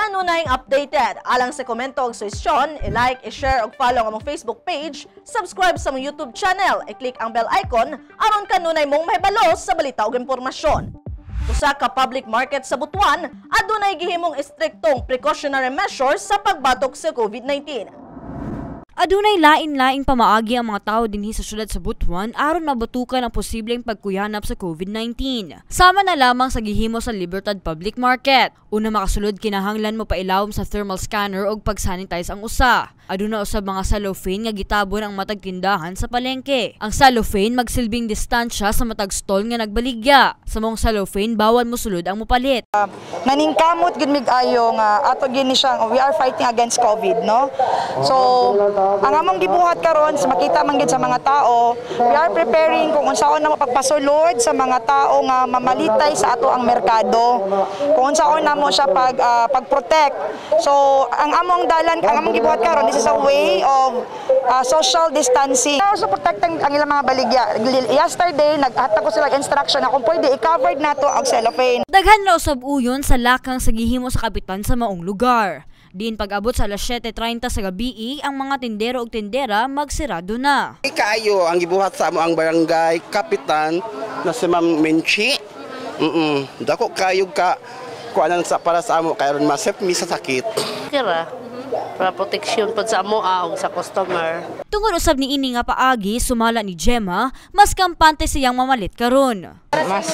Kanunay updated alang sa komento ug suhestyon, i-like, i-share ug follow ang among Facebook page, subscribe sa among YouTube channel, i-click ang bell icon aron kanunay mong mahibalo sa balita ug impormasyon. Usa ka public market sa Butuan adunay gihimong istriktong precautionary measures sa pagbatok sa COVID-19. Adunay lain-laing pamaagi ang mga tao dinhi sa syudad sa Butuan aron mabatukan ang posibleng pagkuyanap sa COVID-19. Sama na lamang sa gihimo sa Libertad Public Market. Una makasulod kinahanglan mo pailawom sa thermal scanner og pag-sanitize ang usa. Aduna usab mga cellophane nga gitabon ang matag tindahan sa palengke. Ang cellophane magsilbing distansya sa matag stall nga nagbaligya. Sa mong cellophane bawal mo sulod ang mupalit. Naningkamot gid mig ayo nga ato gini siya we are fighting against COVID, no? So ang among gibuhat karon sa makita man gid sa mga tao, we are preparing kung unsaon na mapagpasulod sa mga tao nga mamalitay sa ato ang merkado. Kung unsaon na mo siya pag-protect. So ang among dalan, ang among gibuhat karon, this is a way of social distancing. Also protecting ang ilang mga baligya. Yesterday naghatag ko sila instruction na kung pwede i-covered nato ang cellophane. Daghan na usab uyon sa lakang sa gihimo sa kapitan sa maong lugar. Diin pag-abot sa alas 7:30 sa gabi, ang mga tindero ug tindera magsirado na. Kaayo ang gibuhat sa amo ang barangay kapitan na si Ma'am Menchi. Dako kayo ka kuanan sa para sa amo kay ron masep mi sa sakit. Kira para proteksyon pud sa amo ug sa customer. Tungod usab ni ini nga paagi sumala ni Gemma, mas kampante siyang mamalit karon. Mas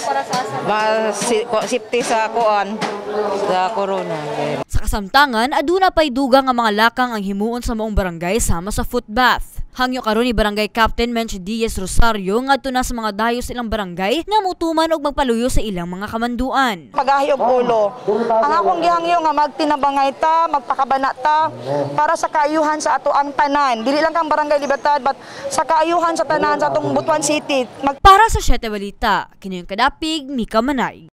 safety sa kuan sa corona. Sa kasamtangan, aduna pay dugang nga mga lakang ang himuon sa maong barangay sama sa foot bath. Hangyo karon ni Barangay Captain Mench Diaz Rosario ngadto na sa mga dayo sa ilang barangay nga mutuman og magpaluyo sa ilang mga kamanduan. Pagahi og ulo. Ang akong gihangyo nga magtinabangay ta, magpakabana ta para sa kaayuhan sa ato ang tanan. Dili lang kang Barangay Libertad but sa kaayuhan sa tanan sa atong Butuan City. Para sa 7 Balita, kini yung kadapig Mika Manay.